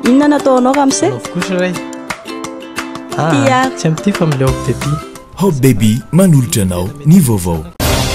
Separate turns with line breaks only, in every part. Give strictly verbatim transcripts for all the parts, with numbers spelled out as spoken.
Inona nataonao ramose?
Kosa ray. Ah, tsy amty fa mileo baby.
Hop baby manolotra anao ny vaovao.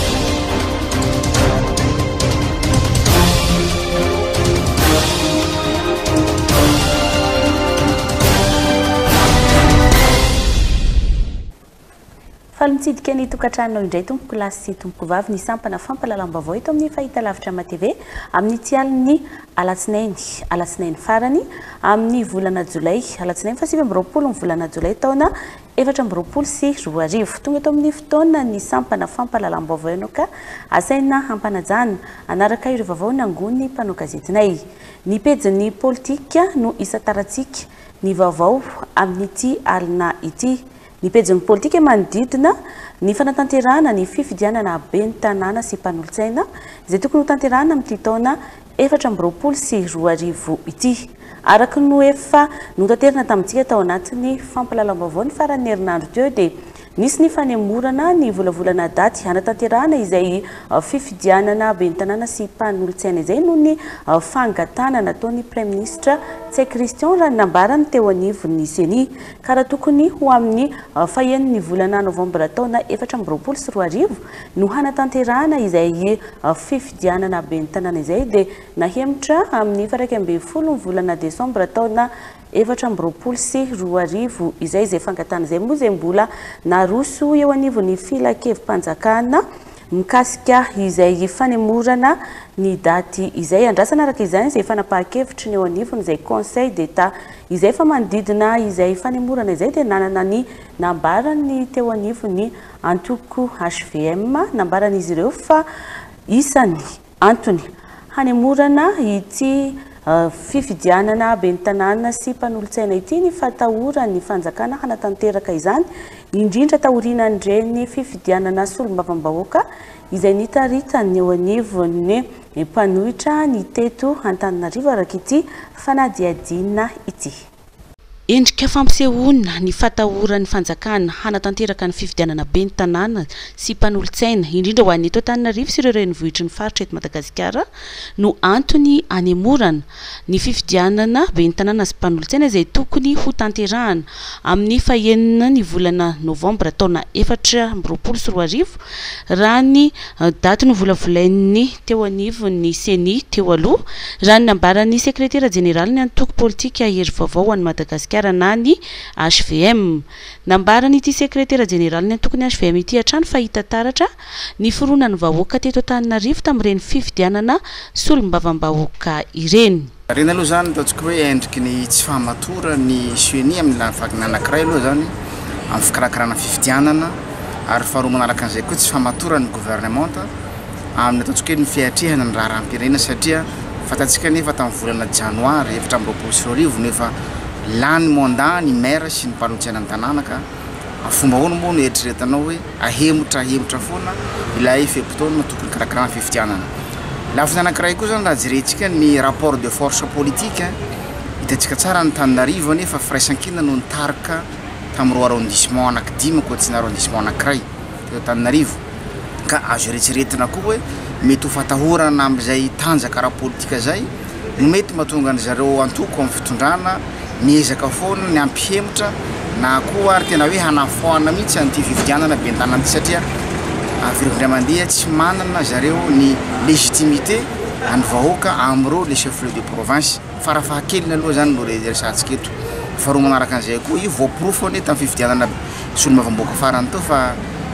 Falimtsidika ny tokantrano indray tompoko lasy sy tompoko vavy ny sampana fampalalam-baovao eto amin'ny fahita lavitra ma T V amin'ny tialiny alatsinainy alatsinainy farany amin'ny volana Jolay alatsinainy fa sivy amby roapolo ny volana Jolay taona efatra amby roapolo sy roa arivo tonga eto amin'ny fotoana ny sampana fampalalam-baovao eno ka asaina hampanajana anaraka ireo vaovao nangony mpanao gazetinay ny pejiny politika no isa taratsika ny vaovao amin'ity alina ity. Ny pejiny politika manodidina ny fanatanterahana ny fifidianana ben'ny tanàna sy mpanolotsaina izay tokony ho tanterahana amin'ity taona efatra amby roapolo sy roa arivo ity. Araka no efa notanterana tamintsika tao anatin'ny fampalalam-baovao ny faran'ny herinandro teo dia nisy ny fanemorana ny volavolana daty hanatanterahana izay fifidianana ben'ny tanàna sy mpanolotsaina izay noho ny fangatana nataon'ny Premier Ministre Tsay Christian raha nambarany teo anivon'ny seni ka raha tokony ho amin'ny fahen'ny volana novambra taona efatra amby roapolo sy roa arivo no hanatanterahana izay fifidianana ben'ny tanàna izay dia nahemitra amin'ny faha raika ambin'ny folo ny volana desambra taona efatra amby roapolo sy roa arivo izay izay fangatana izay moa izay mbola naroso eo anivon'ny filan-kevi-panjakana mikasika izay fanemorana ny daty izay andrasana araka izany izay fanapahan-kevitry ny eo anivony izay conseil d'état izay fa manodidina izay fanemorana izay dia nanana ny nambarany teo anivony antoko H V M nambaran'izy ireo fa isany antony hanemorana ity fifidianana ben'ny tanàna sy mpanolotsaina ity ny fatahorany fanjakana hanatanteraka izany indrindra tahorinan'ireny fifidianana solombavam-bahoaka izay nitaritany eo anivon'ny mpanohitra ny teto Antananarivo araka ity fanadihadiana ity. Endrika fampisehoana ny fatahoran'ny fanjakana hanatanteraka ny fifidianana ben'ny tanàna sy mpanolotsaina indrindra ho an'ny eto Antananarivo sy ireo renivohitry ny faritra eto Madagasikara no antony hanemorana ny fifidianana ben'ny tanàna sy mpanolotsaina izay tokony ho tanterahana amin'ny fahenina ny volana novambra taona efatra amby roapolo sy roa arivo raha ny daty no volavolain'ny teo anivon'ny seni teo aloha raha ny nambaran'ny sekretera jeneraly ny antoko politika hery vaovao an'i Madagasikara na ny H V M nambarany ity sekretera jeneraly ny antokony H V M ity hatrany fahita taratra ny fironan'ny vahoaka teto Antananarivo tamin'ireny fifidianana solombavam-bahoaka ireny.
Reny aloha zany ataontsika hoe endriky ny tsy fahamatora ny seni amin'ny lafakina anankiray aloha zany amin'ny fikarakarana fifidianana ary faharoa manaraka an'izay koa tsy fahamatora ny gouvernement amin'ny ataontsika hoe ny fiatrehana ny raha rahampirenena satria fatatsika nefa tamin'ny volana janoary efatra amby roapolo sy roa arivo nefa lany mandat ny maire sy ny mpanolotsaina ny tanàna ka fomba ahoana moa no eritreretanao hoe ahemotra ahemotra foana ilay fepotona tokony karakarana fifidianana. Lafiny anankiray koa zany raha jerentsika ny rapport de force politique hitantsika tsara ny Antananarivo nefa firaisan-kina no nitarika tamin'ny roa arrondissement anankidimy koa tsy ny arrondissement anankiray teto Antananarivo ka azo eritreretina koa hoe mety ho fatahorana amin'izay tanjaka raha politika zay no mety mahatonga ny zareo antoko amin'ny fitondrana miezaka foana ny ampihemotra na koa ary tena hoe hanafoana mihitsy an'ity fifidianana ben'ny tanàna ity satria avirevindray mandeha tsy manana zareo ny légitimité any vahoaka am'ireo les chefs de province farafahakeliny aloha zany no resantsika eto. Faharoa manaraka an'izay koa io voaporofo ane tamin'ny fifidianana solombavam-bahoaka farany teo fa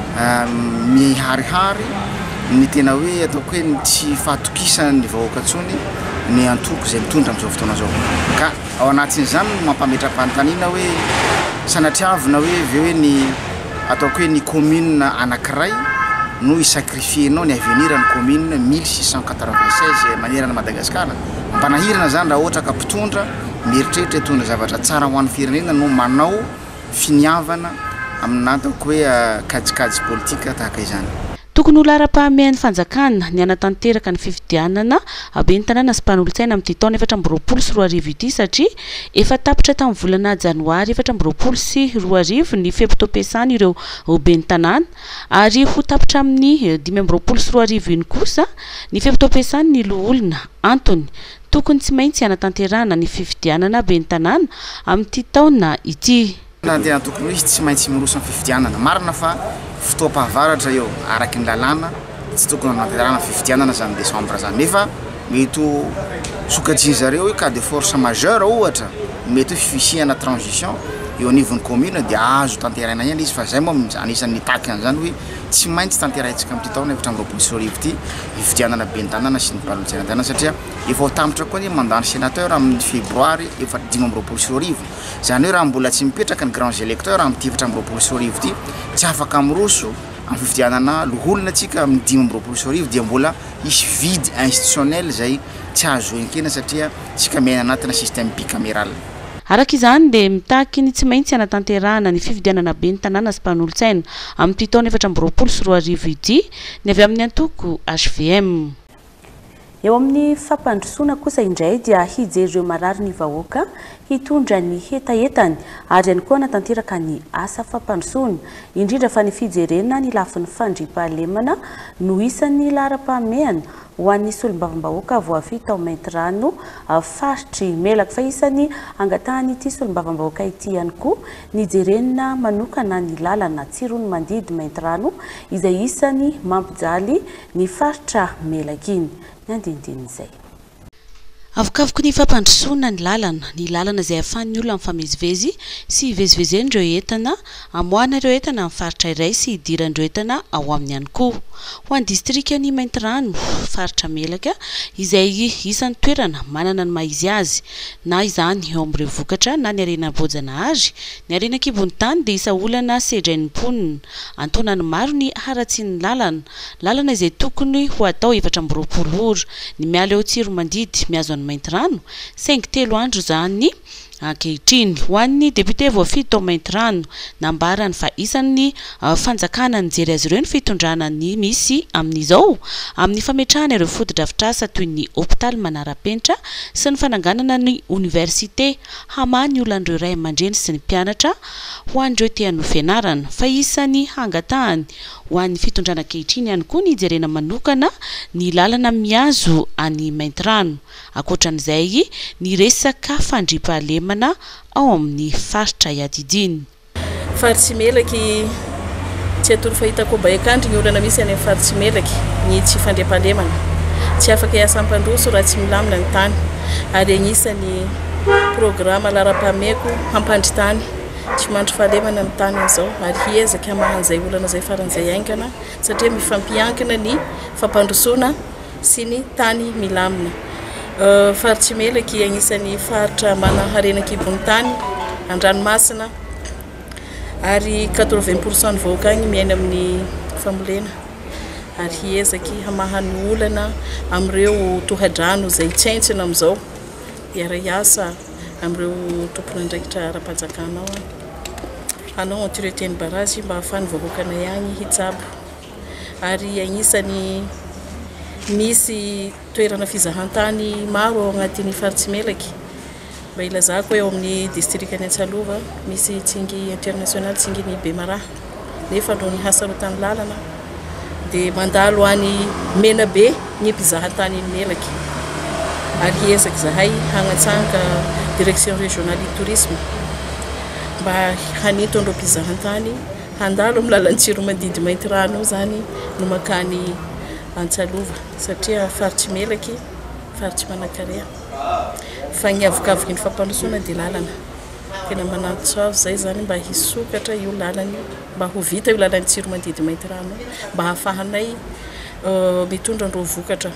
miharihary ny tena hoe ataoko hoe tsy fahatokisany vahoaka ntsony ny antoko izay mitondra amin'izao fotoana zao ka ao anatin'izany mampametra-panontaniana hoe sanatriavina hoe ve hoe ny ataoko hoe ny commune anankiray no isacrifienao ny avenir ny commune mille six cent quatre-vingt-seize manerana Madagasikara mpanahirana zany raha ohatra ka mpitondra mieritreritra hitondra zavatra tsara ho an'ny firenena no manao finiavana amina ataoko hoe kajikajy politika tahaka izany.
Tokony ho lara-pahamehan'ny fanjakana ny hanatanteraka ny fifidianana ben'ny tanàna sy mpanolotsaina amin'ity taona efatra amby roapolo sy roa arivo ity satria efa tapitra tamin'ny volana janoary efatra amby roapolo sy roa arivo ny fepitoam-piasana ireo ben'ny tanàna ary ho tapitra amin'ny dimy amby roapolo sy roa arivo iny kosa ny fepitoam-piasana ny loholona antony tokony tsy maintsy anatanterahana ny fifidianana ben'ny tanàna amin'ity taona ity.
Na tena tokony izy tsy maintsy miroso amin'ny fifidianana. Marina fa fotoam-pahavaratra eo araky ny lalàna tsy tokony anatanterahana fifidianana zany décembre zany. Nefa mety sokajiny zareo cas de force majeure ohatra mety fifisihana transition eo anivon'ny commune dia azo tanterahina ihany izy fa zay moa anisan'ny taky an'izany hoe tsy maintsy tanterahintsika amin'ity taona efatra amby roapolo sy roa arivo ity fifidianana ben'ny tanàna sy ny mpanolo-tsaina tanàna satria efa ho tampotra koa ny mandany sénateur amin'ny febroary efa dimy amby roapolo sy roa arivo. Zany hoe raha mbola tsy mipetraka ny grands électeurs amin'ny efatra amby roapolo sy roa arivo ity tsy afaka miroso amin'ny fifidianana loholona atsika amin'ny dimy amby roapolo sy roa arivo dia mbola isy vide institutionnel zay tsy azo enkena satria tsika miaina anatina système bicaméral.
Araka izany dia mitaky ny tsy maintsy anatanterahana ny fifidianana ben'ny tanàna sy mpanolo-tsaina amin'ity taona efatra amby roapolo sy roa arivo ity ny avy amin'ny antoko H V M. Eo amin'ny fampandrosoana kosa indray dia hijery ireo marary ny vahoaka hitondra ny hetahentany ary ihany koa natanteraka ny asa fampandrosoana indrindra fa ny fijerena ny lafin'ny fandriam-pahalemana no isan'ny laharam-pahamehana ho an'ny solombavam-bahoaka voafita ao Maintirano faritry Melaky fa isan'ny angatahany ity solombavam-bahoaka ity ihany koa ny jerena manokana ny lalana Tsirony Mandidy Maintirano izay isan'ny mampijaly ny faritra Melaky iny. Nandindin'izay avokavoko ny fampandrosoana ny lalana ny lalana izay ahafahan'ny olona mifamezivezy sy hivezivezen'ireo entana amoahana ireo entana amin'ny faritra iray sy hidiran'ireo entana ao aminy ihany koa ho an'ny distrikan'ny Maintirano faritra Melaka izay isan'ny toerana manana ny maha-izy azy na izany eo amin'ireo vokatra na ny arena Bojanahary ny arena Kibonitany dia isa olana sedrain'ny mponina antonany maro ny haratsian'ny lalana lalana izay tokony ho atao efatra amby roapolo ora ny miala eo Tsirony Mandidy miazo any Maintirano saingy telo andro zany ankehitriny ho an'ny député voafita ao Maintirano nambarany fa isan'ny fanjakana nijery azy ireo ny fitondrana ny misy amin'izao amin'ny fametrahana ireo foto-drafitrasa toy ny hôpitaly manara-penitra sy ny fananganana ny université hamany olan'ireo ray aman-dreny sy ny mpianatra ho an'ireo te hanao fianarana fa isan'ny hangatahany ho an'ny fitondrana ankehitriny ihany koa ny jerena manokana ny lalana miazo any Maintirano. Ankoatran'izay ny resaka fandriam-pahalemana ao amin'ny faritra Iadidiny.
Faritsy Melaky tsy atoro fahitako baikandry ny olana misy any amin'ny faritsy Melaky ny tsy fandriam-pahalemana tsy afaka hiasa am-pandroso raha tsy milamina ny tany ary agnisan'ny programa laharam-pahamehako hampandry tany tsy mandry fahalemana ny tany amin'izao ary hiezaka hamahan'izay olana izay faran'izay aingana satria mifampiankina ny fampandrosoana sy ny tany milamina. Faritsy Melaky agnisan'ny faritra mana harena Kibonitany an-dranomasina ary quatre-vingts pour cent ny vahoaka agny miaina amin'ny famolena ary hiezaky hamahan'ny olana amin'ireo tohadrano izay tsentsina amin'izao hiara-hiasa amin'ireo tompon'andraikitra ara-panjakanao hanao entretien ny barazy mba ahafahan'ny vahoakanay agny hitsabo ary agnisan'ny misy toerana fizahantany maro agnatin'ny faritsy Melaky mba ilazako eo amin'ny distrikany Antsalova misy tsingy international tsinginy Bemaraha nefa no ny hasarotany lalana dia mandalo any Menabe ny mpizahantany ny Melaky ary hiezaka zahay hagnatsanga direction régionale du tourisme mba hanito an'ireo mpizahantany handalo amin'ny lalan'ny Tsirony Mandidy Maintirano zany no makany Antsalova satria faritsy Melaky faritsy manan-karea fa ny avokavoky ny fampandrosoana dia lalana tena manatso avy zay zany mba hisokatra io lalany mba ho vita io lalan'ny Tsirony Mandidy Maintirano mba hahafahanay mitondra an'ireo vokatra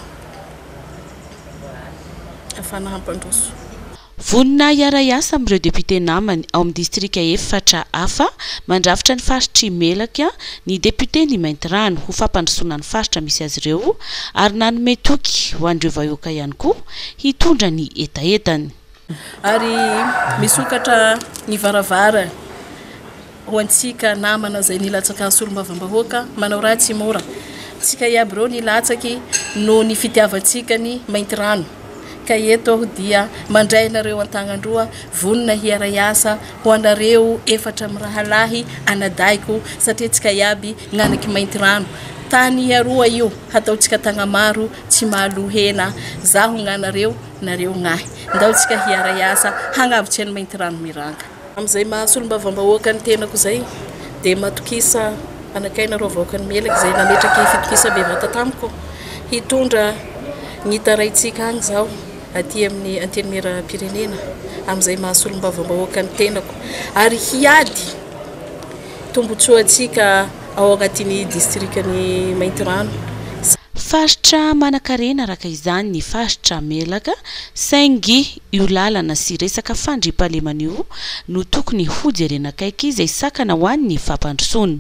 ahafahana hampandroso.
Vonina hiara-hiasa amin'ireo député namany ao amin'ny distrika efatra hafa mandrafitra ny faritry Melaky ny député ny Maintirano ho fampandrosoana ny faritra misy azy ireo ary nanome toky ho an'ireo vahoaka ihany koa hitondra ny etaetany.
Ary misokatra ny varavara ho antsika namana izay nilatsaka solombavam-bahoaka manao raha tsy mora tsika iaby ireo nilatsaky no ny fitiavantsika ny Maintirano ka eto aho dia mandray anareo an-tagnandroa vonina hiara-hiasa ho anareo efatra amin'ny rahalahy anadaiko satria tsika iaby gnanaky Maintirano tany aroa io hataontsika tagna maro tsy mahalohena zaho gnanareo nareo gnahy ndao tsika hiara iasa hagnavitsy ny mainty rano miranga am'izay mahasolom-bavambahoaka ny tenako zay dia matokisa anakaina reo vahoaka ny melaky zay nametraky fitokisa bevata tamiko hitondra ny taraitsika agny zao aty amin'ny antenimera-pirenena am'izay mahasolom-bavambahoaka ny tenako ary hiady tombotsoatsika ao agnatin'ny distrikany mainty rano.
Faritra Manakarena araka izany ny faritra Melaka saingy io lalana sy resaka fandriampahalemana io no tokony ho jerena akaiky izay sakana ho an'ny fampandrosoana.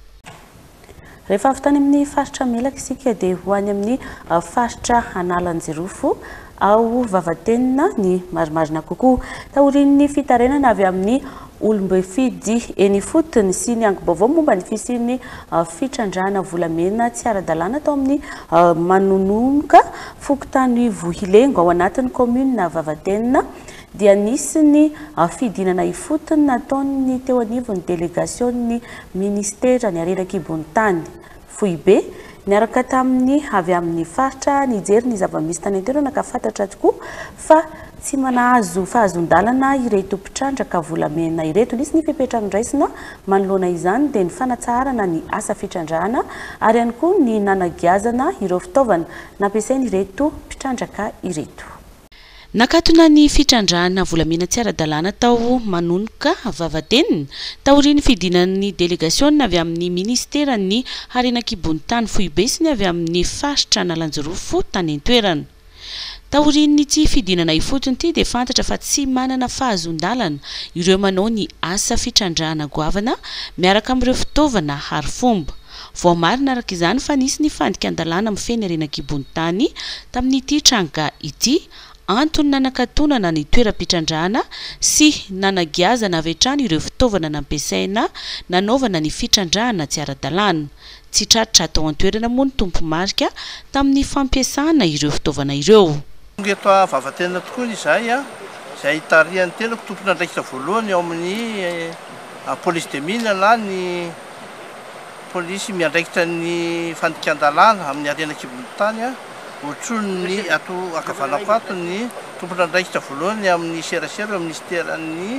Rehefa avy tany amin'ny faritra Melaka isika dia ho any amin'ny faritra Analanjirofo ao Vavatenina ny marimarina kokoa taorian'ny fitarenana avy amin'ny olombefidy eny fotony sy ny ango-baovao momba ny fisian'ny fitrandrahana volamena tsy ara-dalàna tao amin'ny manononoka fokotany Vohilengo ao anatin'ny commune Vavatenina dia nisy ny fidinana ifotony nataon'ny teo anivon'ny délégation-ny ministera ny Arenakibontany Foibe niaraka tamin'ny avy amin'ny faritra nijery ny zava-misy tany an-toerana ka fantatra tokoa fa tsy manahazo fahazon-dalana ireto mpitrandraka volamena ireto. Nisy ny fipetrahan-draisina manoloana izany dia ny fanatsarana ny asa fitrandrahana ary ihany koa ny nanagiazana ireo fitaovana nampiasainy ireto mpitrandraka ireto. Nakatona ny fitrandrahana volamena tsy ara-dalàna tao Manonoka Vavatenina taorian'ny fidinan'ny délégation avy amin'ny ministeran'ny Arenakibontany Foibe sy ny avy amin'ny faritra Analanjirofo tany an-toerana. Taorian'ny tsy fidinana ifotony ity dia fantatra fa tsy manana fahazon-dalana ireo manao ny asa fitrandrahana goavana miaraka amin'ireo fitaovana hary fomba. Voamarina araka izany fa nisy ny fandikan-dalàna mifeny Arenakibontany tamin'ity tranga ity antony nanakatonana ny toeram-pitrandrahana sy nanagiazana avy hatrany ireo fitaovana nampiasaina nanaovana ny fitrandrahana tsy ara-dalàna. Tsy tratra atao an-toerana moa ny tompo marika tamin'ny fampiasana ireo fitaovana ireo.
Eto Vavatenina tokoa izay a izay tarihan'ny tenako tompona andraikitra voalohany ao amin'ny police de mine na ny polisy miandraikitra ny fandikan-dalàna amin'ny Arenakibontany a ohatrony ato akavanako ato ny tompona andraikitra voalohany amin'ny serasera ministeran'ny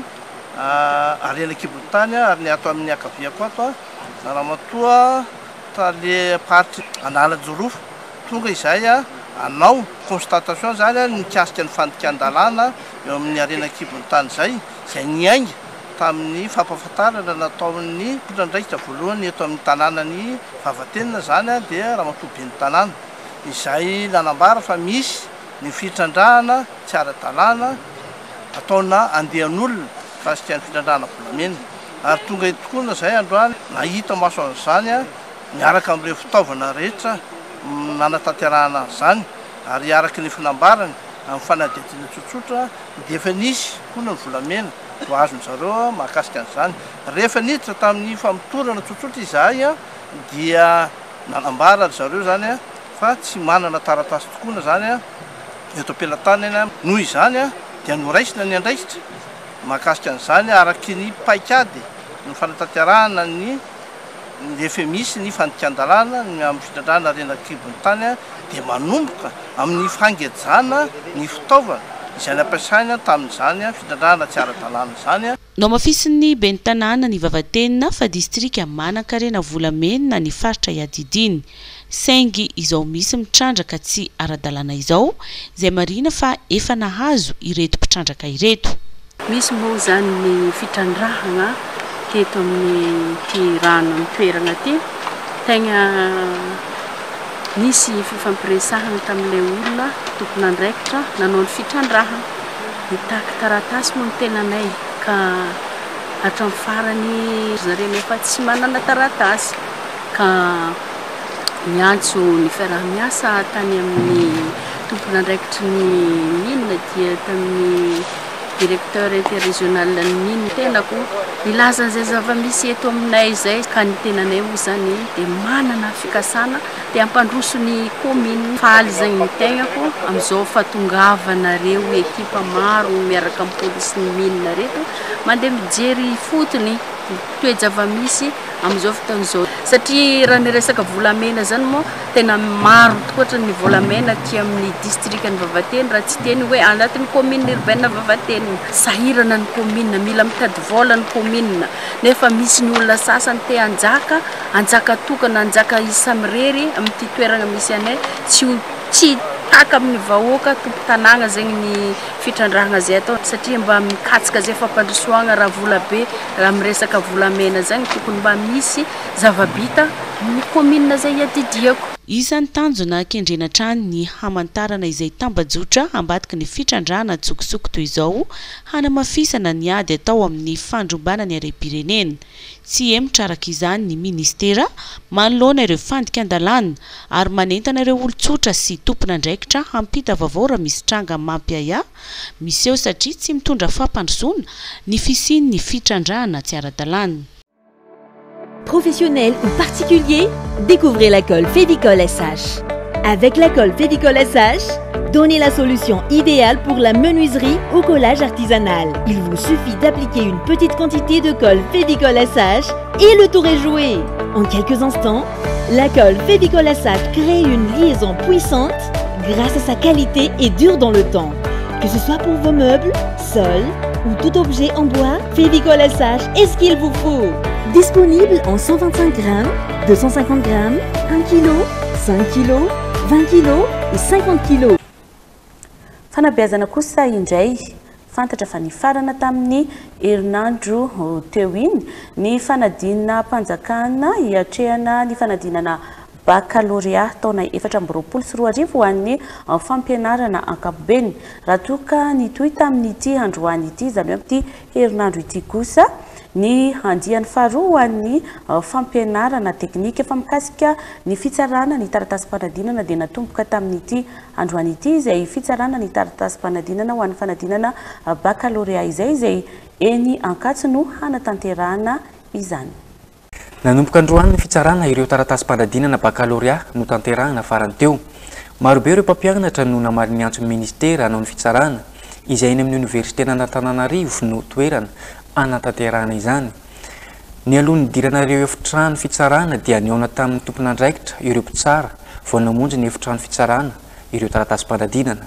Arenakibontany ary ny ato amin'ny akaviako ato a ramatoa tale party Analanjirofo tonga izay a anao constatation zany a nikasika ny fandikan-dalàna eo amin'ny Arenakibontany zay izay niainga tamin'ny fampahafantarana nataon'ny tompona andraikitra voalohany eto amin'ny tanànany Vavatenina zany a dia ramatoa ben'ny tanàna izay nanambara fa misy ny fitrandrahana tsy ara-dalàna ataona andehan'olona kasika ny fitrandrahana volamena ary tonga tokoa zay androany nahita maso an'izany a miaraka amin'ireo fitaovana rehetra nanatanterahana zany ary araka ny finambarany amin'ny fanadihadiana tsotsotra dia efa nisy koa ny volamena ho azony zareo mahakasika an'izany. Rehefa niditra tamin'ny famotorana tsotsotra izahay a dia nanambara zareo zany a fa tsy manana taratasy tokoana zany a eto am-pelantanana noho izany a dia noraisina ny andraikitra mahakasika an'izany araky ny paikady ny fanatanterahana ny rehefa misy ny fandikan-dalàna amin'ny fitrandrahana Arenakibontany dia manomboka amin'ny fangejana ny fitaovana izay nampiasaina tamin'izany fitrandrahana tsy ara-dalàna zany.
No mafisin'ny ben'ny tanàna ny Vavatenina fa distrika Manakarena volamena ny faritra Iadidiny saingy izao misy mitrandraka tsy ara-dalàna izao izay marina fa efa nahazo ireto mpitrandraka ireto.
Misy moa zany ny fitrandrahana teto amin'ny ty rano amin'ny toerana ty tegna nisy fifampiresahana tamin'ilay olona tompona andraikitra nanao ny fitrandrahana nitaky taratasy moa ny tenanay ka hatramin'ny farany zareo efa tsy manana taratasy ka miantso ny fiarah-miasa tany amin'ny tompona andraikitry ny mine dia tamin'ny directeur interrégional ny mine tenako nilaza an'izay zava-misy eto aminay izay ka ny tenanay moa zany dia manana fikasana dia ampandroso ny commune faly zay ny tegnako amin'izao fahatongavanareo ekipa maro miaraka amin'ny polisy ny mine reto mandeha mijery fotony toe-java-misy amin'izao fotoan'izao satria raha ny resaka volamena zany moa tena maro tokoatra ny volamena aty amin'ny districtny Vavateny raha tsy teny hoe anatin'ny commune urbaine Vavateny sahirana ny commune mila mitady vola ny commune nefa misy ny olona sasany te anjaka anjaka tokana anjaka isamireri amin'ity toerana misy anay tsy tsy taka amin'ny vahoaka tompo tanàna zegny ny fitrandrahana zay atao satria mba mikatsika zay fampandrosoagna raha vola be raha miresaka volamena zany tokony mba misy zavabita ny commune zay iadidiako.
Isan'ny tanjona kendrena trany ny hamantarana izay tambajotra ambadika ny fitrandrahana tsokitsoko toy izao hanamafisana ny ady atao amin'ny fandrombana ny harem-pirenena. Tsy emitra araka izany ny ministera manoloana ireo fandika an-dalàna ary manentana ireo olon-tsotra sy tompona andraikitra hampita vaovao raha misy tranga mampiaya miseho satria tsy mitondra fampandrosoana ny fisian'ny fitrandrahana tsy ara-dalàna.
Professionnels ou particuliers, découvrez la colle Févicol S H. Avec la colle Févicol S H, donnez la solution idéale pour la menuiserie au collage artisanal. Il vous suffit d'appliquer une petite quantité de colle Févicol S H et le tour est joué. En quelques instants, la colle Févicol S H crée une liaison puissante grâce à sa qualité et dure dans le temps. Que ce soit pour vos meubles, sols ou tout objet en bois, Févicol S H est ce qu'il vous faut. Disponible en cent vingt-cinq grammes, deux cent cinquante grammes, un kilo, cinq kilos, vingt kilos et cinquante kilos.
Fanabeazana kosa indray fantatra fa nifarana tamin'ny herinandro teo iny ny fanadinana mpanjakana hiatrehana ny fanadinana baccalauréat taona efatra amby roapolo sy roa arivo ho an'ny fampianarana ankapobeny raha toka nitohy tamin'ity androany ity zany hoe amin'ity herinandro ity kosa ny andiany faharoa ho an'ny fampianarana teknika efa mikasika ny fitsarana ny taratasy-panadinana dia natomboka tamin'ity androany ity izay fitsarana ny taratasy-panadinana ho an'ny fanadinana baccalauréat izay izay eny Ankatso no hanatanterahana izany.
Nanomboka androany ny fitsarana ireo taratasy-panadinana baccalauréat no tanterahana farany teo. Marobe ireo mpampianatra no namaly ny antso ministera hanao ny fitsarana izay eny amin'ny université n'Antananarivo no toerana anatanterahana izany. Ny alohan'ny diranareo efitrano fitsarana dia niaona tamin'ny tompon'andraikitra ireo mpitsara vao namonjy ny efitrano fitsarana ireo taratasy-panadinana.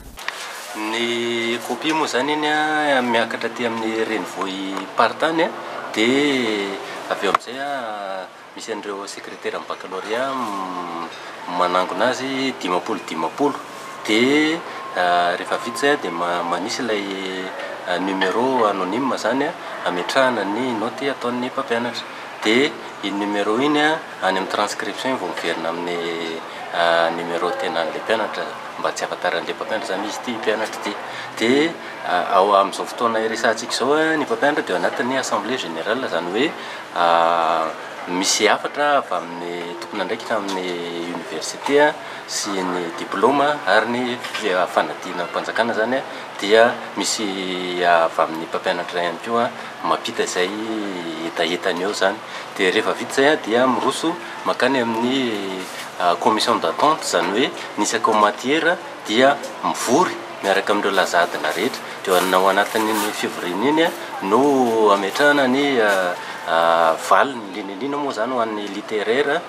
Ny kopia moa zany iny a miakatra aty amin'ny renivohitra partany dia avy eo amin'izay misy an'ireo secrétaire amin'ny baccalauréat manangona azy dimapolo dimapolo dia rehefa vita zay dia manisy ilay numéro anonyme zany ametrahana ny noty ataon'ny mpampianatra dia iny numéro iny any amin'ny transcription vao miverina amin'ny numéro tenan'ilay mpianatra mba tsy afantaran'ilay mpampianatra zany izy ity mpianatra ity dia ao amin'izao fotoana iresantsika zao ny mpampianatra dia anatin'ny assemblée générale zany hoe misy hafatra avy amin'ny tompon'andraikitra amin'ny université sy ny diplôme ary ny fanadina mpanjakana zany dia misy avy amin'ny mpampianatra ihany koa mampita izay hetahitany eo zany dia rehefa vita zay dia miroso makany amin'ny commission d'attente zany hoe nisy akao matière dia mivory miaraka amin'ireo lazadina rehetra dia ao anatin'ny février iny no ametrahana ny valy ny linilina moa zany ho an'ny littéraire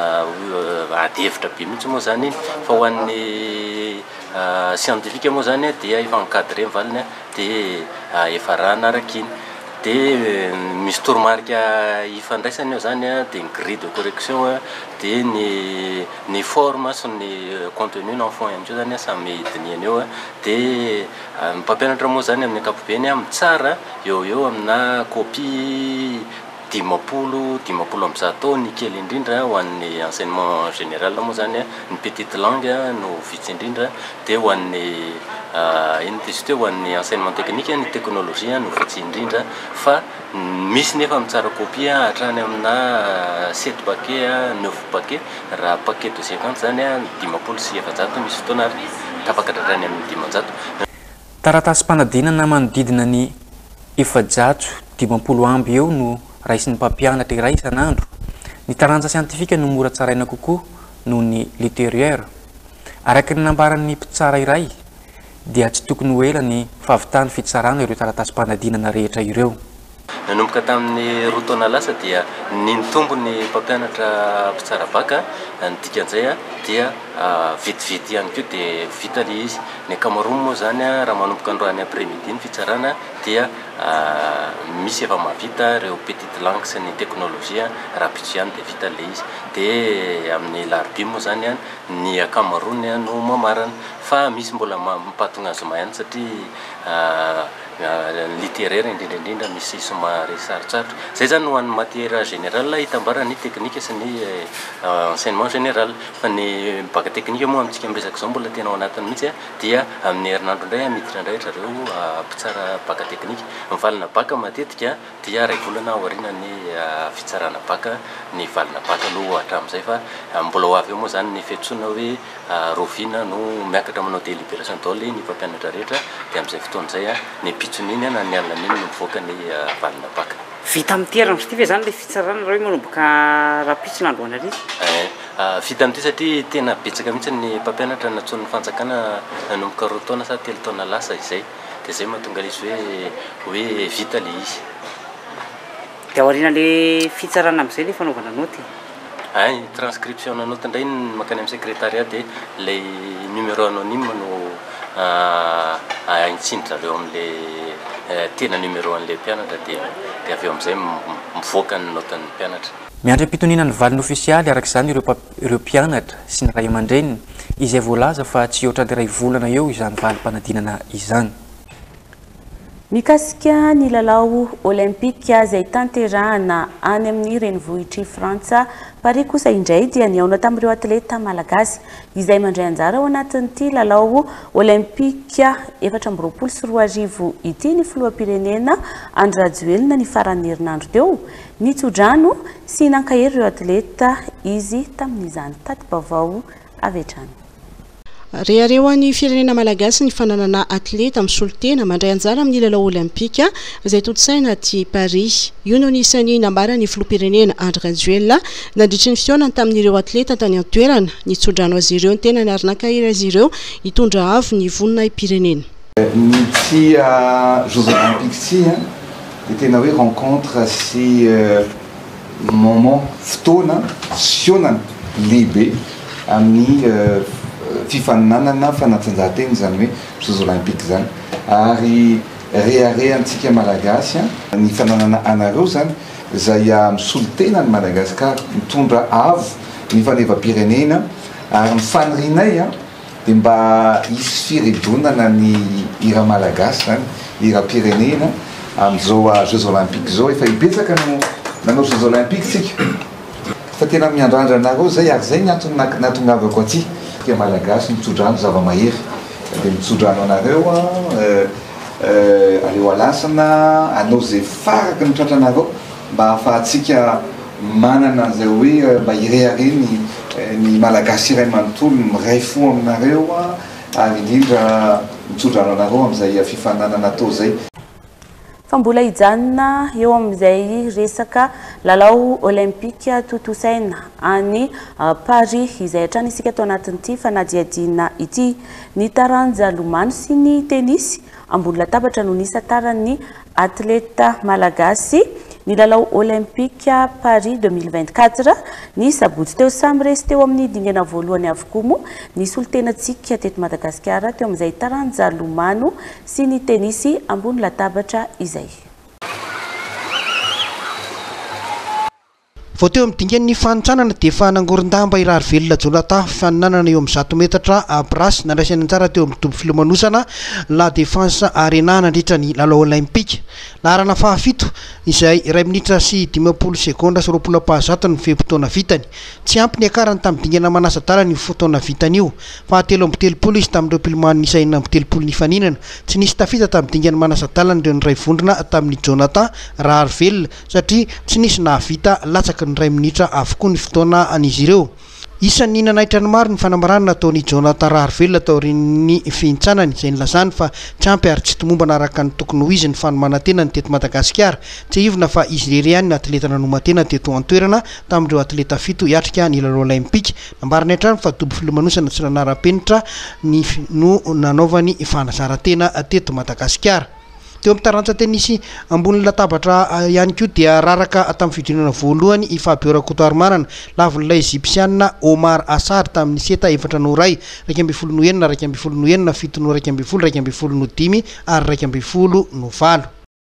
ady hevitra be mihitsy moa zany iny fa ho an'ny scientifique moa zany dia efa encadré ny valiny dia efa raha anaraka iny dia misy toromarika ifandraisany eo zany dia ny grille de correction dia ny ny forme sy ny contenu n'enfant ihany koa zany samy diniany eo dia mpampianatra moa zany amin'ny ankapobeny mitsara eo eo amina copie dimapolo dimapolo amby zato ny kely indrindra ho an'ny enseignement général moa zany ny petite langue no vitsy indrindra dia ho an'ny iny testé ho an'ny enseignement technique ny technologie no vitsy indrindra fa misy nefa mitsara copie hatrany amina sept paquet neuf paquet raha paquet de cinquante zany dimapolo sy efajato misy fotoana ary tapaka hatrany amin'ny dimanjato.
Taratasy-panadinana manodidina ny efajato dimampolo amby eo no raisin'ny mpampianatra iray isan'andro. Ny taranja siantifika no mora tsaraina kokoa noho ny littéraire. Araka ny nambaran'ny mpitsara iray dia tsy tokony ho ela ny fahavitany fitsarana ireo taratasy-panadinana rehetra ireo.
nanomboka tamin'ny roa taona lasa dia nitombo ny mpampianatra mpitsarabaka ny dikan'izay a dia vitivity ihany koa dia vita le izy ny akamaroany moa zany a raha manomboka androany après-midi ny fitsarana dia misy efa mahavita reo petite langue sy ny teknôlôzia rapitso ihany dia vita le izy dia amin'ny larbi moa zany a ny akamaroany a no mamarana fa misy mbola mipatogna azy mahany satria littéraire indrindraindrindra misy somary sarotsarotra zay zany no an'ny matière général hitambara ny teknika sy ny enseignement général fa ny bac technique moa amintsika miresaka zao mbola tena ao anatiny mihitsy a dia amin'ny herinandro indray miditra indray zareo mpitsara bac technique mivalina bac matetika dia ray volana aoriana ny fitsarana bac ny valina bac aloha hatramin'izay fa mbola ho avy eo moa zany ny fiantsoana hoe rovina no miakatra manao délibération daholo ny mpampianatra rehetra dia amin'izay fotoana izay a ny pitsoniny na ny alina iny no mivoaka ny valina bac
vita amin'ny terana sy ity zany le fitsarana reo manomboka rapitsona androany ary
vita amin'ity satria tena betsaka mihitsy ny mpampianatra natson'ny fanjakana nanomboka roa taona sa telo taona lasa izay dia zay mahatonga le izy hoe hoe vita le izy
dia aoriana le fitsarana amin'izay le fanaovana noty
ay transcription na note indray makany amin'ny secrétariat dia ilay numéro anonyme no aintsindry zareo amin'le tena numéro an'le mpianatra dia dia avy eo amin'izay mivoaka ny notan'ny mpianatra
miandry ampitonina ny valiny ofisialy araka izany ireo ireo mpianatra sy ny ray aman-dreniny izay voalaza fa tsy oatra ny ray volana eo izany valim-panadinana izany
mikasika ny lalao olimpika izay tanterahana any amin'ny renivohitry frantsa Paris kosa indray dia niaona tamin'ireo atleta malagasy izay mandray anjara ao anatin'ity lalao olimpika efatra amby roapolo sy roa arivo ity ny filoham-pirenena Andry Rajoelina ny faran'ny herinandro teo nitsodrano sy nankahery ireo atleta izy tamin'izany tati-baovao avy hatrany
rehareo ny firenena malagasy ny fananana atleta amin'ny solotena mandray anjara amin'ny lalao olimpika izay totsaina aty Paris io no nisan'ny nambara ny filoham-pirenena Andry Rajoelina nandritry ny fihaonany tamin'ireo atleta tany an-toerana nitsodrano azy ireo ny tena niarinankahira azy ireo hitondra avo ny vonona i-pirenena
ny ty Jeux olympiques ty dia tena hoe rencontre sy moment fotoana sionana lehibe amin'ny fifaninanana fanatanjahantena zany hoe Jeux olympiques zany ary reharehantsika malagasy ny fananana anareo zany zay misolo tena ny Madagasikara mitondra avo ny faneva-pirenena ary mifanrinay dia mba hisy firedonana ny hira malagasy zany hira-pirenena amin'izao Jeux olympiques zao efa hibetsaka no nanao Jeux olympiques tsika fa tena miandrandra anareo zay ary zay natongavako aty malagasy mitsodrano zava-mahery dia mitsodrano anareo aleo alasana anao zay faraka ny tratra anareo mba ahafahantsika manana zay hoe mba hirehare ny malagasy iray manontolo miray fo aminareo ary indrindra mitsodrano anareo amin'izay fifananana atao zay
fa mbola hijanona eo amin'izay resaka lalao olimpika totosaina any Paris izay hatrany isika tao anatin'ity fanadiadiana ity ny taranja lomano sy ny tenisy ambony latabatra no nisa tarany atleta malagasy ny lalao olimpika Paris deux mille vingt-quatre ny sabotsy teo samy resy teo amin'ny dingana voalohany avokoa moa ny solotenatsika teto Madagasikara teo amin'izay taranja lomano sy ny tenisy ambony latabatra izay
vao teo amin'ny dingan'ny fanintsanana dia efa nangoron-damba irary velona Jonathan faninanana eo amin'ny zato metatra brasy nandraisany anjara teo amin'ny dobo filomanosana la défense arena nandritra ny lalao olimpika laharana fahafito izay iray minitra sy dimampolo sekonda sy roapolo ampahazato ny fehim-potoana vitany tsy ampy ny akarany tamin'ny dingana manasa-dala ny fotoana vitany io fahatelo amby telopolo izy tamin'ireo mpilomano nisa enina amby telopolo ny faninana tsy nisy tafita tamin'ny dingana manasa-dala nireo ny ray vondrona tamin'ny Jonathan rahary velona satria tsy nisy nahavita latsaka ny ray minitra avokoa ny fotoana an'izy ireo isan'ny nanaitra ny maro ny fanambarana nataon'ny Jonathan Raharvelona taorian'ny fihintsanany izay nilazany fa tsy ampy ary tsy tomombana araka ny tokony ho izy ny fanomanantena ny teto Madagasikara tsy ivona fa izy rery ihany ny atleta nanomatena teto an-toerana tamin'ireo atleta fito hiatrika ny lalao olimpika nambarany hatrany fa dobo filomanosana tsy nanara-penitra ny no nanaovany fanazarantena teto Madagasikara teo amin'ny taranja tenisy ambony latabatra ihany koa dia raraka tamin'ny fidinana voalohany i Fabio Rakoto Marana lavin'ilay Egyptianina Omar Assar tamin'ny seta efatra no ray raika ambin'ny folo no enina raika ambin'ny folo no enina fito no raika ambin'ny folo raika ambin'ny folo no dimy ary raika ambin'ny folo no valo.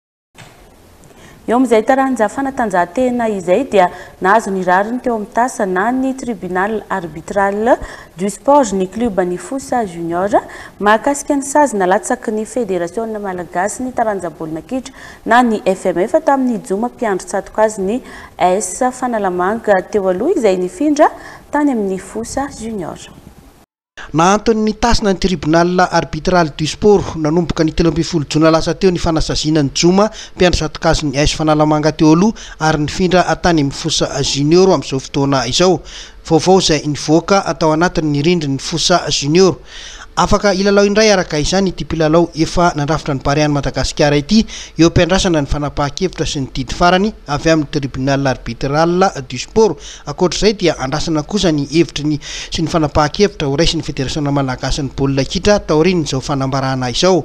Eo amin'izay taranja fanatanjahantena izay dia nahazo ny rariny teo amin'ny tasana ny tribunal arbitral du sport ny club ny Fossa Junior mahakasika ny sazy nalatsaky ny fédération malagasy ny taranja baolina kitra na ny F M F tamin'ny joma mpiandro tsatoka azy ny A S Fanalamanga teo aloha izay nifindra tany amin'ny Fossa Junior.
Na antony tasina ny tribunal arbitral du sport nanomboka ny telo ambin'ny folo jona lasa teo ny fanasazina ny joma mpiandro tsatoka azy ny A S Fanalamanga teo aloha ary nifindra tany amin'ny Fossa Junior amin'izao fotoana izao. Vaovao izay nivoaka atao anatin'ny rindrin'ny Fossa Junior. Afaka ilalao indray araka izany ity mpilalao efa nandrafitra ny Bariany Madagasikara ity eo ampiandrasana ny fanapahan-kevitra sy ny didy farany avy amin'ny tribunal arbitral du sport. Ankoatr'izay dia andrasana kosa ny hevitry ny sy ny fanapahan-kevitra ho raisy ny fédération malagasy ny baolina kitra taorian'izao fanambarana izao.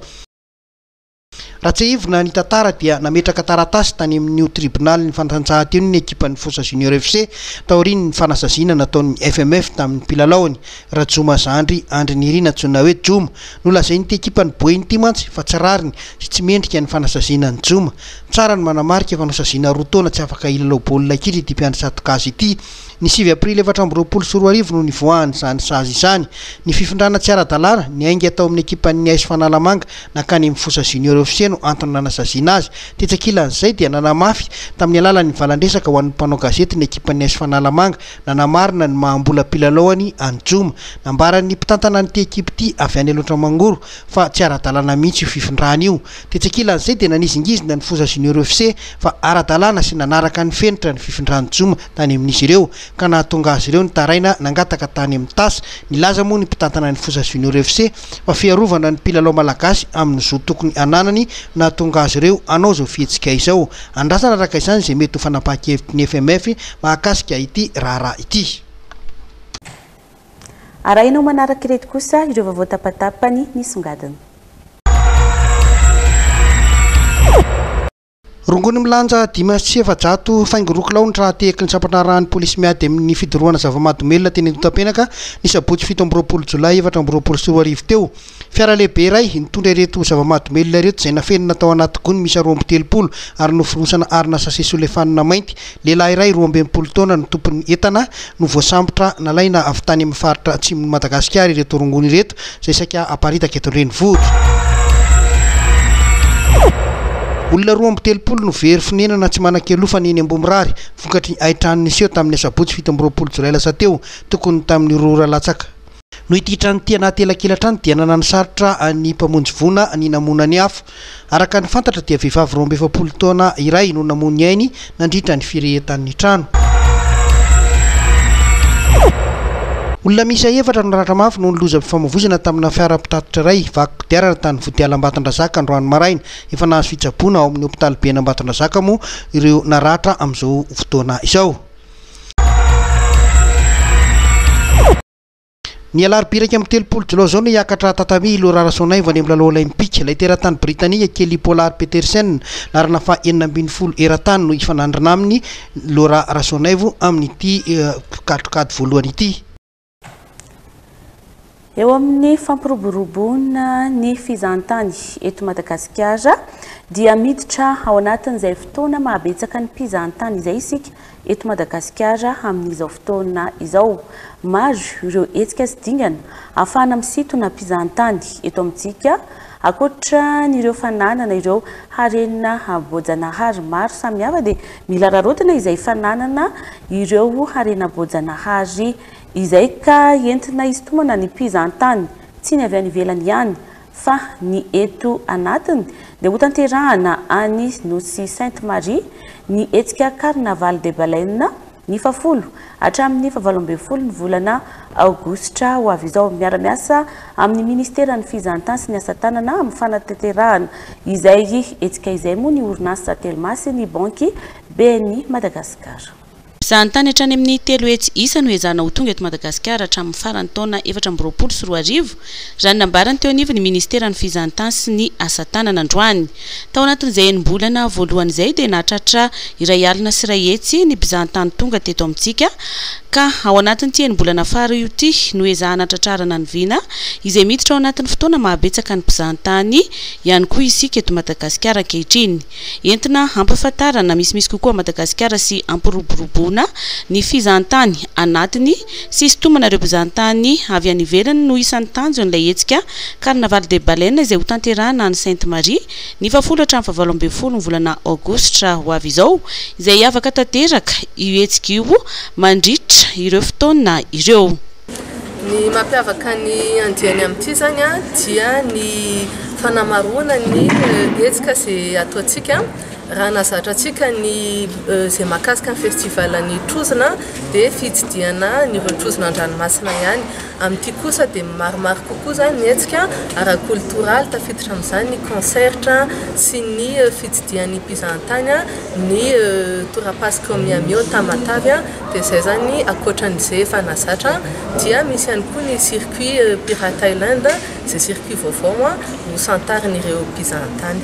Raha tsy ivona ny tantara dia nametraka taratasy tany amin'io tribunal ny fanatanjahantena ny ekipan'ny Fossa Junior F C taoriany ny fanasazina nataon'ny F M F tamin'ny mpilalao Rajoma Zandry Andry Nirina antsoina hoe Joma nolazainy ty ekipany boeny ty mantsy fa tsy rariny sy tsy mendrika ny fanasazina ny Joma. Tsara ny manamarika fanasazina roa taona tsy afaka ilalao baolina kitra ity mpiandro tsatoka azy ity. Ny sivy aprily efatra amby roapolo sy roa arivo no nivoahany izany sazy izany. Ny fifindrana tsy ara-dalàna ny ainga atao amin'ny ekipan'ny A S Fanalamanga nakany amin'ny Fossa Junior F C no antony nanasazina azy. Tetsakilan'izay dia nanamafy tamin'ny alalan'ny valandresaka ho an'ny mpanao gazety ny ekipan'ny A S Fanalamanga nanamarina ny mahambola mpilalao-any Anjoma. Nambaran'ny mpitantana n'ity ekipa ity avy any aloatra mangoro fa tsy ara-dalàna mihitsy io fifindrana io. Tetsakilan'izay dia nanizingizina ny Fossa Junior F C fa ara-dalàna sy nanaraka ny fenitra ny fifindrana Joma tany amin'izy ireo ka nahatonga azy ireo ny taraina nangataka tany amin'ny tasy. Nilaza moa ny mpitantana ny Fossa Junior F C fa fiarovana ny mpilalao malagasy amin'ny zo tokony ananany nahatonga azy ireo anao zao fihetsika izao. Andrasana araka izany izay mety ho fanapahan-kevitry ny F M F mahakasika ity raharaha ity.
Arahinao manaraka ireto kosa ireo vaovao tapatapany nisongadina.
Rongony milanja dimy sy efajato faingoroky laonitra teheky ny sapana rahan'ny polisy miady amin'ny fidorohana zava-mahadomelona teny Antotapenaka ny sabotsy fito amby roapolo jolay efatra amby roapolo sy roa arivo teo. Fiara lehibe iray nitondra ireto zava-mahadomelona ireto izay nafenina tao anaty gony misy roa amby telopolo ary noforosana arina sase solefanina mainty. Lehilahy iray roa amby enimpolo taona no tompon'ny entana no voasambotra nalaina avy tany amin'ny faritra atsimon'i Madagasikara ireto rongony ireto izay saika aparitaka eto an-drenivohitra. Olona roa amby telopolo no very finenana tsy manan-kelofa ny eny Ambomirary vokatry aitrany niseho tamin'ny sabotsy fito amby roapolo jolay lasa teo tokony tamin'ny roa latsaka. No ity trano ity anaty elakelan-trano dia nanana sarotra ny mpamonjy vona ny namona ny afo. Araka ny fantatra dia vehivavy roa amby efapolo taona iray no namony ainy nandritra ny firehetan'ny trano. Olona misa efatra no naratra mafy no niloza fifamoivoizana tamina fiara-pitatitra iray vaky kodiarana tany Vodiala Ambatondrazaka androany maraina. Efa nahazo fitsaboana ao amin'ny hopitaly be Ambatondrazaka moa ireo naratra amin'izao fotoana izao. Ny alarobia iraika amby telopolo jolay zao no hiakatra tatami Laura Rasonaivo any amin'ny lalao olympique. Ilay teratany Britania Kelly Pollard Petersen larana fa enina ambin'ny folo eratany no ifanandrana aminy Laura Rasonaivo amin'ity kadrokady voalohany ity.
Eo amin'ny fampiroboroboana ny fizahantany eto Madagasikara dia miditra ao anatin'izay fotoana mahabetsaka ny mpizahantany izay isika eto Madagasikara amin'izao fotoana izao. Maro ireo hetsika sy dingana ahafahana misintona mpizahantany eto amintsika akoatra n'ireo fananana ireo harena Bojanahary maro samihafa dia mila rarotina izay fananana ireo harena Bojanahary izay ka entina isintomana ny mpizahantany tsy ny avy any ivelany ihany fa ny eto anatiny dia ho tanterahana any Nosy Sainte Marie ny hetsika Carnaval de Baleine ny fafolo hatramin'ny fahavalo ambin'ny folo ny volana aogositra ho avy izao. Miara-miasa amin'ny ministera ny fizahantany sy ny asa tanana amin'ny fanatanterahana izay hetsika izay moa ny orinasa Telmasy ny banky ben'ny Madagasikara.
mpizahatany hatrany amin'ny telo hetsy isa no ezahana ho tonga eto Madagasikara hatramin'ny farany taona efatra amby roapolo sy roa arivo raha nambarany teo anivony ministeran'ny fizahatany sy ny asa tanana androany. Tao anatin'izay enim-bolana voalohany izay dia nahatratra iray alina sy iray hetsy ny mpizahatany tonga teto amintsika ka ao anatin'ity enim-bolana fara io ty no ezahana tratrarana ny vina izay miditra ao anatin'ny fotoana mahabetsaka ny mpizahatany ihany koa isika eto Madagasikara ankehitriny. Entina hampafantarana misimisy kokoa Madagasikara sy ampiroboroboana ny fizahatany anatiny sy sotomanareo mpizahatany avy any ivelany no isan'ny tanjon'ilay hetsika Carnaval des Baleines izay ho tanterahana any Sainte Marie ny fafolo hatramin'ny fahavalo ambin'ny folo ny volana Aogositra ho avy izao izay afaka tanteraka io hetsika io mandritra ireo fotoana ireo.
Ny mampiavaka ny andiany amin'ity zany a dia ny fanamaroana ny hetsika izay ataontsika raha nazatra antsika ny izay mahakasika ny festival ny trozona dia fitsidiana ny ireo trozona an-dranomasina ihany. Amin'ity kosa dia maromaro kokoa zany ny hetsika ara-kultoraly tafiditra amin'izany ny concerta sy ny fitsidian'ny mpizahatany ny torapasika miamio tamatavy dia izay zany ankoatran'izay efa nazatra dia misy ihany koa ny circuit Pirate Island izay circuit vaovao no santarin'ireo mpizahatany.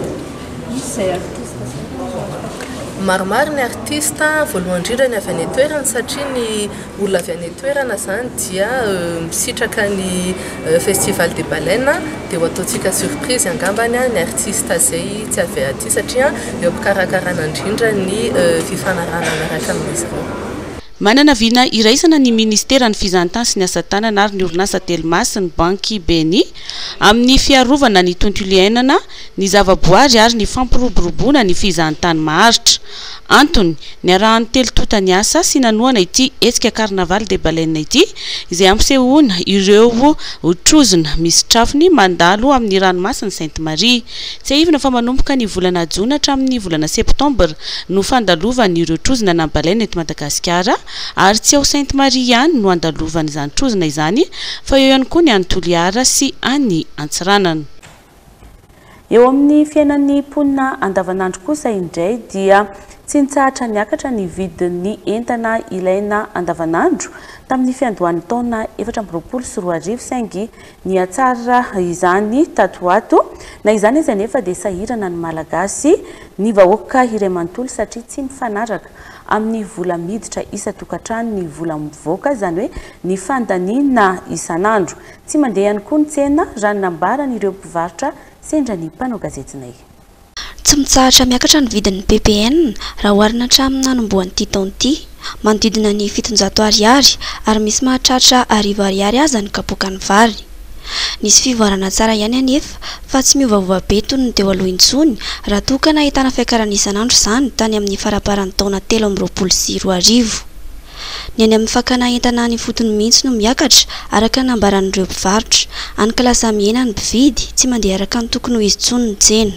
Maromaro ny artista voalohany indrindra ny avy any toerana satria ny olona avy any toerana zany dia misitraka ny Festival des Baleines dia ho ataontsika surprise angambany ny artista izay tsy avy aty satria eo am-pikarakarana indrindra ny fifanarahana miaraka amin'izy ireo.
Manana vina iraisana ny ministeran'ny fizahatany sy ny asa tanana ary ny orinasa Telma sy ny banky B N I amin'ny fiarovana ny tontolo iainana, ny zavaboary ary ny fampiroboroboana ny fizahatany maharitra. Antony ny arahan'ny telo tota ny asa sy nanoana ity hetsika Carnaval des Baleines ity izay ampisehoana ireo trozona misy trafony mandalo amin'ny ranomasina Sainte Marie. Tsy aivina fa manomboka ny volana Jona hatramin'ny volana Septambra no fandalovany ireo trozona na baleine eto Madagasikara ary tsy ao Sainte Marie ihany no andalovany izany trozona izany fa eo ihany koa ny any Toliara sy any Antsiranana.
Eo amin'ny fiainan'ny mponina andavanandro kosa indray dia tsy nitsahatra niakatra ny vidin'ny entana ilaina andavanandro tamin'ny fiandohan'ny taona efatra amby roapolo sy roa arivo saingy ny atsara izany tato ato na izany izy anefa dia sahirana ny malagasy ny vahoaka iray manontolo satria tsy mifanaraka amin'ny vola miditra isa-tokantrano ny vola mivoaka izany hoe ny fandaniana isanandro tsy mandeha ihany koa ny tsena raha nambarany ireo mpivarotra sendra ny mpanao gazetinay.
Tsy mitsahatra miakatra ny vidin'ny P P N raha oharina hatramin'ny nanomboan'ity taon'ity manodidina ny fitonjato ariary ary misy mahatratra arivo ariary aza ny kapoaka ny vary. Nisy fivoarana tsara ihany anefa fa tsy miovaova be toy ny teo aloha intsony raha toa ka nahitana fiakarana isanandro izany tany amin'ny faraparan'ny taona telo amby roapolo sy roa arivo. Ny any amin'ny fakana entana ny fotony mihitsy no miakatra araka nambaran'ireo mpivarotra any ka lasa mihena ny mpividy tsy mandeha araka ny tokony ho izy tsony ny tsena.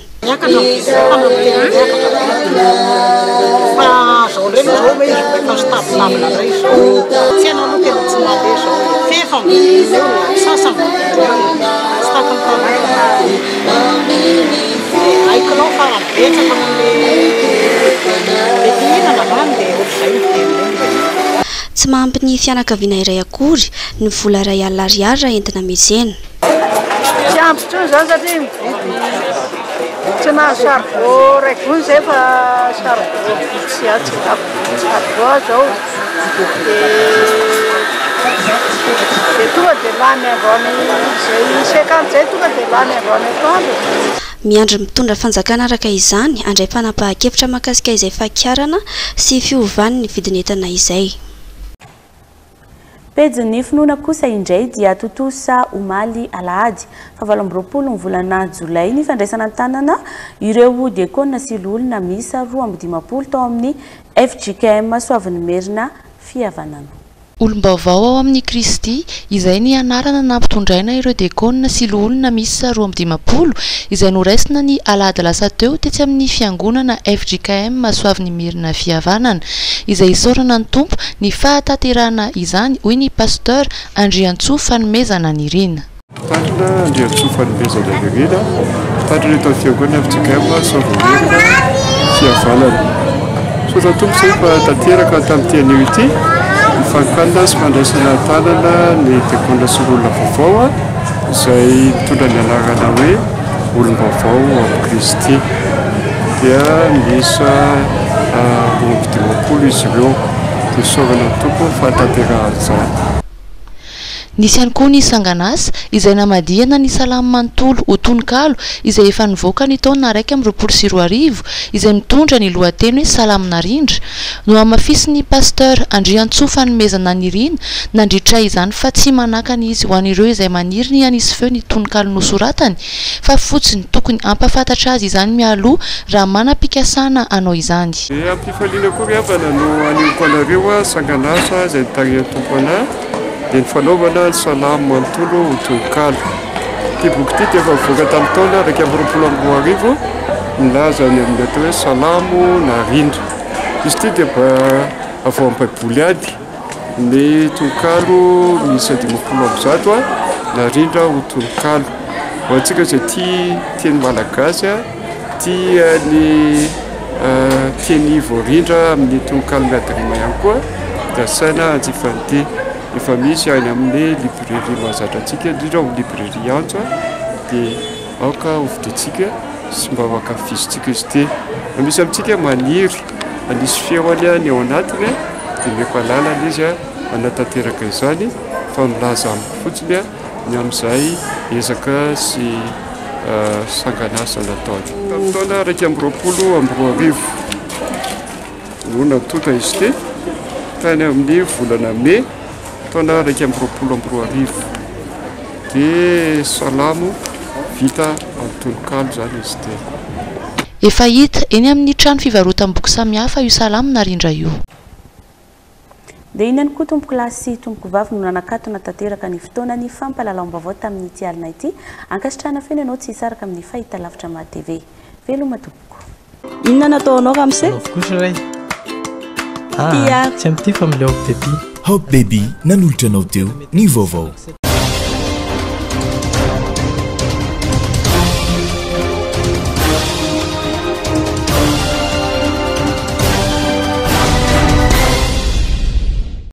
Tsy mahampy ny fianakaviana iray akory ny vola iray alina ariary raha entina metsena.
Tsy ampy tsony izany satria mividy tsy mahasariko raiky gony izay fa sariko tsy atsariko zao dia tonga dia lany avany izay cinquante zay tonga dia lany avany atoandro.
Miandry mitondra fanjakana araka izany andray fanapahan-kevitra mahakasika izay fakiarana sy fiovany ny vidin'entana izay.
Pejin'ny finoana kosa indray dia totosa omaly alahady fahavalo amby roapolo ny volana Jolay ny fandraisana tanana ireo diakona sy olona miisa roa amby dimapolo tao amin'ny F J K M Soavin'ny Merina fihavanana.
Olom-baovao ao amin'ny Kristy izay ny anarana nampitondraina ireo diakona sy olona miisa roa amby dimapolo izay noraisina ny alahady lasa teo tetsy amin'ny fiangonana F J K M Soavin'ny Merina fihavanana izay isaorana ny tompo ny fahatanterahana izany hoy ny pasteur Andriantsoa Fanomezana Nirina.
Tantrona Andriantsoa Fanomezana Nirina, tantrona eto amin'ny fiangonana F J K M Soavin'ny Merina fihavanana. sotra tompo zay fa tanteraka tamin'ity anio ity mifankanina sy fandraisana tanana ny tekona sy olona vaovao a izay mitondra ny anarana hoe olom-baovao amin'ny Kristy dia misa roa dimampolo izy ireo dia saorana tompo fahatanterahana izany.
Nisy ihany koa ny sanganasa izay namadihana ny salamy manontolo ho tononkalo izay efa nivoaka ny taona raika amby roapolo sy roa arivo izay mitondra ny lohateny hoe salamy narindra no amafisin'ny pasteur Andriantsoa fanomezana nirina nandritra izany fa tsy manakany izy ho an'ireo izay maniry ny anisy feo ny tononkalo nosoratany fa fotsiny tokony ampafantatra azy izany mialoha raha manam-pikasana anao izany.
E ampifaliana koa riavana no anioko anareo sanganasa izay nitarian'ny tompo anahy dia ny fanaovana ny salamy manontolo ho tononkalo. Ity boky ity dia efa nivoaka tamin'ny taona raika amby roapolo amby roa arivo milaza ny amin'ny atao hoe salamo narindra. Izy ity dia mba avy ao amin'ny baiboly ady ny tononkalo misy dimampolo amby zato a narindra ho tononkalo. Ho antsika izay tia teny malagasy a tia ny teny voarindra amin'ny tononkalo miadirima ihany koa dia saina anjifan'ity. Efa misy any amin'ny librairie mahazatra antsika indrindra amin'ny librairie antso dia aoka hovidintsika sy mba hoankafizitsika izy ity. Misy amintsika maniry anisy feoany ny ao anatiny dia meko alalana izy anatanteraka izany fa milaza amin'ny fotsiny ny amin'izay ezaka sy sanganasa nataony. Tamin'ny taona raika amby roapolo amby roa arivo no natonta izy ity tany amin'ny volana May taona raika amby roapolo amby roa arivo dia salamo vita amin'ny tononkalo zany izy ity.
Efa hita eny amin'ny trano fivarotam-boky samihafa io salamo narindra io.
Dia iny ihany koa tompoko lahy sy tompoko vavy no nanakatona tanteraka ny fotoana ny fampahalalam-baovao tamin'ity alina ity ankasitrahana feno ianao tsy hisaraka amin'ny fahitalavitra ma T V. Veloma tompoko.
Inona nataonao ramose? Kosa Ah, tsy amin'ity fa mileo bebe.
Hope Baby nanolotra anao teo ny vaovao.